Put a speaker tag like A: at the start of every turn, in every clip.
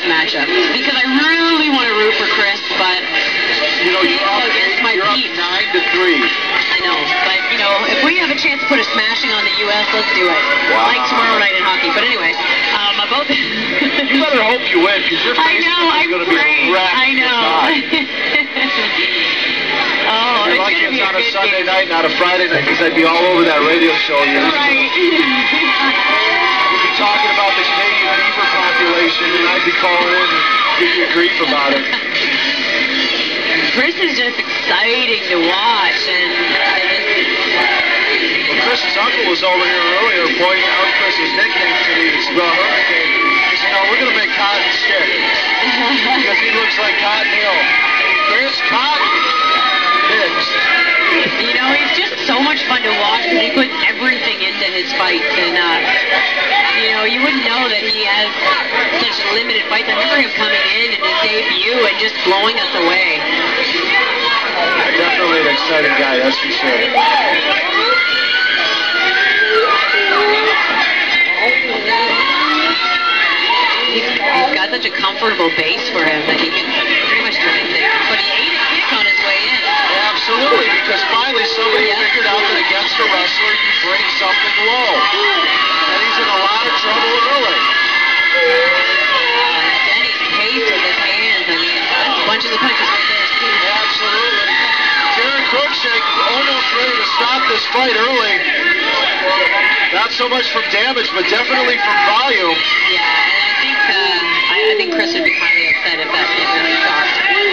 A: matchup because I really want to root for Chris, but
B: you know, you're up 9-3.
A: I know, but you know, if we have a chance to put a smashing on the U.S., let's do it.
B: Wow.
A: Like tomorrow night in hockey. But anyway, about the
B: you better hope you win because your Facebook is going to be a wreck.
A: I know. Oh,
B: you're lucky it's on a Sunday night, not a Friday night, because I'd be all over that radio show.
A: Right.
B: We'd be talking about the Canadian beaver population, and I'd be calling in and give you grief about it.
A: Chris is just exciting to watch, and
B: well, Chris's uncle was over here earlier pointing out Chris's nickname to me. He said, well, Hurricane. He said, no, we're going to make Cotton stick because he looks like Cotton Hill. Chris Cotton Hicks.
A: You know, he's just so much fun to watch because he puts everything into his fights, and you know, you wouldn't know that he has such limited fights. I remember him coming in his debut and just blowing us away.
B: Definitely an exciting guy, that's for sure.
A: He's got such a comfortable base for him that he can pretty much do anything. But he ate a kick on his way in.
B: Absolutely, because finally somebody figured out that against a wrestler you bring something low. And he's in a lot of trouble early.
A: Denny's pace with his hands, I mean, that's bunches of punches right there, too.
B: Absolutely. Jared Cruikshank almost ready to stop this fight early. Not so much from damage, but definitely from volume.
A: Yeah, and I think Chris would be highly upset if that really stopped.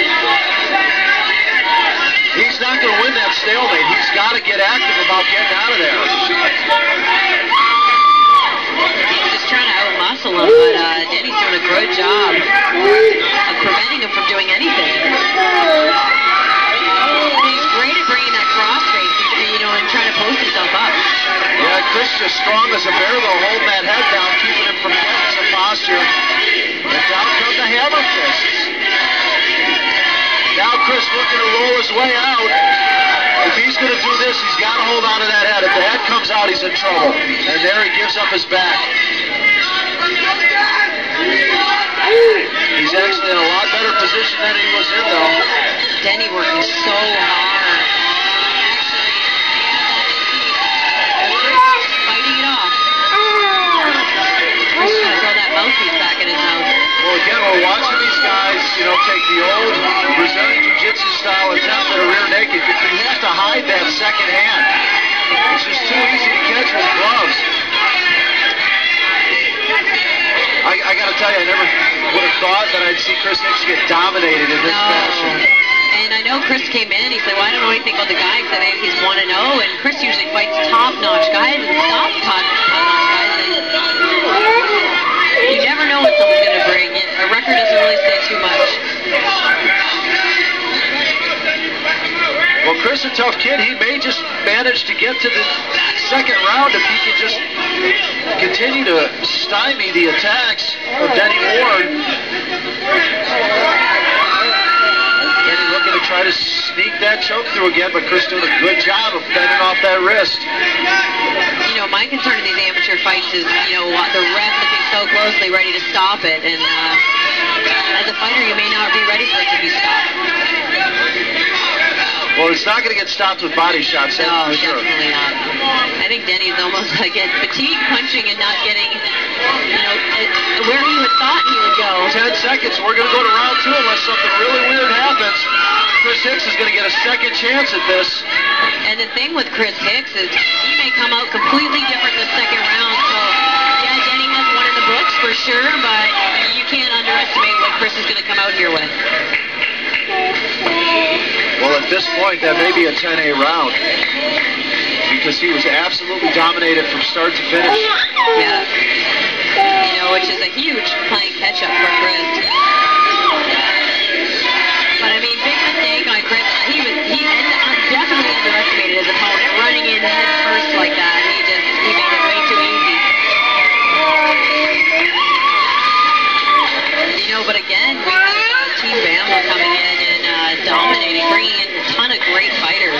B: He's not going to win that stalemate. He's got to get active about getting out of there.
A: He's just trying to out-muscle him, but Denny's doing a good job of preventing him from doing anything. He's great at bringing that cross-face, you know, and trying to post himself up.
B: Yeah, Chris just strong as a bear, though, holding that head down, keeping him from getting some posture. And down come the hammer fists. Now Chris looking to roll his way out. If he's going to do this, he's got to hold on to that head. If the head comes out, he's in trouble. And there he gives up his back. He's actually in a lot better position than he was in, though.
A: Denny working so hard. Fighting it off. Chris trying to throw that mouthpiece back in his mouth.
B: Well, again, we're watching these guys, you know, take the old Brazilian Jiu-Jitsu style attempt at a rear naked. You have to hide that second hand. It's just too easy to catch with gloves. I got to tell you, I never would have thought that I'd see Chris Hicks get dominated in this fashion.
A: And I know Chris came in, he said, well, I don't know anything about the guy except maybe he's 1-0, and Chris usually fights top-notch guys and stops top-notch guys. And you never know what someone's going to bring. A record doesn't really say too much.
B: Well, Chris, a tough kid. He may just manage to get to the second round if he can just continue to stymie the attacks of Denny Ward. Denny looking to try to sneak that choke through again, but Chris doing a good job of fending off that wrist.
A: You know, my concern in these amateur fights is, you know, the ref looking so closely, ready to stop it, and as a fighter, you may not be ready for it to be stopped.
B: Well, it's not going to get stopped with body shots.
A: No,
B: for sure.
A: Definitely not. I think Denny's almost like getting fatigue punching and not getting, you know, where he would thought he would go.
B: 10 seconds. We're going to go to round 2 unless something really weird happens. Chris Hicks is going to get a second chance at this.
A: And the thing with Chris Hicks is he may come out completely different the second round. So, yeah, Denny has one in the books for sure, but you can't underestimate what Chris is going to come out here with.
B: Well, at this point, that may be a 10A round because he was absolutely dominated from start to finish.
A: Yeah. You know, which is a huge playing catch-up for Chris. But, I mean, big mistake on Chris. He definitely underestimated his opponent. Running in head first like that, he made it way too easy. You know, but again, we have Team Bama coming in and dominating, bringing in a ton of great fighters.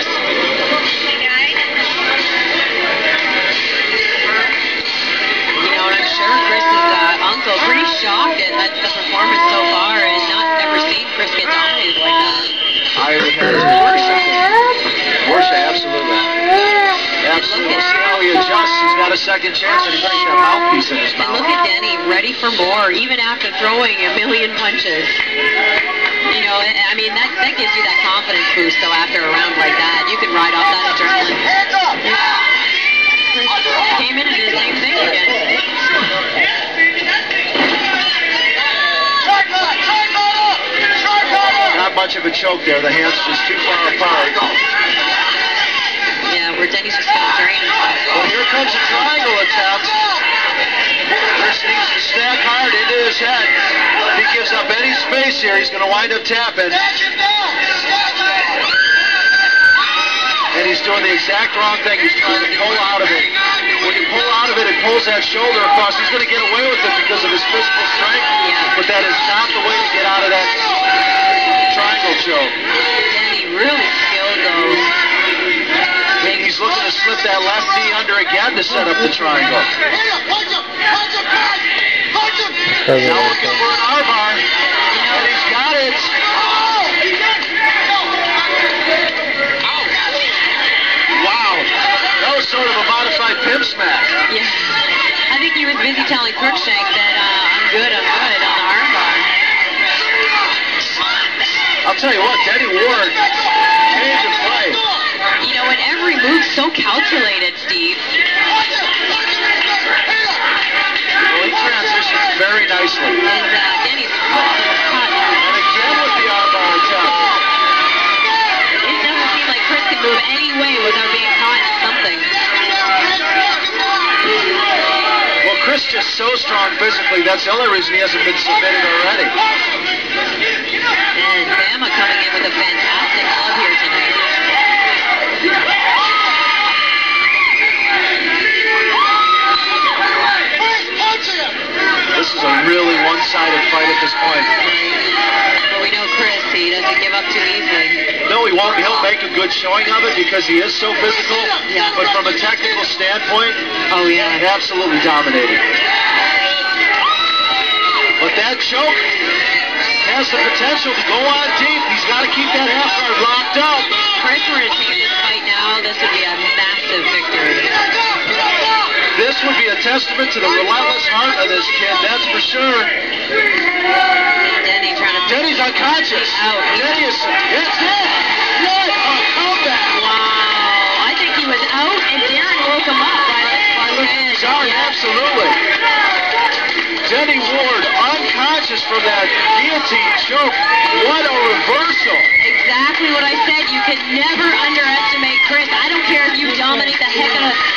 A: You know, and I'm sure Chris's uncle also pretty shocked at the performance so far and not ever seen Chris get dominated like that.
B: I had worse, absolutely. Absolutely. We'll see how he adjusts. He's got a second chance and he brings that mouthpiece in his mouth.
A: And look at Denny, ready for more, even after throwing a million punches. You know, I mean, that gives you that confidence boost, though, after a round like that. You can ride off that adrenaline. Chris came in and did the same thing again.
B: Not much of a choke there. The hands just too far apart.
A: Yeah, where Denny's just going to drain himself.
B: Well, here comes a triangle attempt. Chris needs to stack hard into his head. If he gives up any space here, he's going to wind up tapping. And he's doing the exact wrong thing. He's trying to pull out of it. When you pull out of it, it pulls that shoulder across. He's going to get away with it because of his physical strength.
A: Yeah.
B: But that is not the way to get out of that triangle choke.
A: Denny really skilled, though.
B: And he's looking to slip that left knee under again to set up the triangle. Now looking for an armbar. And he's got it. Wow. That was sort of a modified pimp smack.
A: Yeah. I think he was busy telling Crookshank that I'm good on the armbar.
B: I'll tell you what, Denny Ward came to play.
A: You know, and every move's so calculated, Steve.
B: Well, he transitions very nicely.
A: And Denny's foot was caught.
B: And again with the armbar attempt.
A: It doesn't seem like Chris can move any way without being caught in something.
B: Well, Chris just so strong physically, that's the only reason he hasn't been submitted already.
A: And Bama coming in with a fantastic love here tonight.
B: This is a really one-sided fight at this point.
A: But we know Chris, he doesn't give up too easily.
B: No, he won't. He'll make a good showing of it because he is so physical.
A: Yeah.
B: But from a technical standpoint,
A: Oh, yeah.
B: absolutely dominating. But that choke has the potential to go on deep. He's got to keep that half guard locked up.
A: Chris were to take this fight now, this would be a massive victory.
B: This would be a testament to the relentless heart of this kid, that's for sure.
A: Denny trying to...
B: Denny's unconscious.
A: Out.
B: Denny is... It's it! What a comeback!
A: Wow. I think he was out and Darren woke him up.
B: Sorry, absolutely. Denny Ward unconscious from that guillotine choke. What a reversal.
A: Exactly what I said. You can never underestimate Chris. I don't care if you dominate the heck out of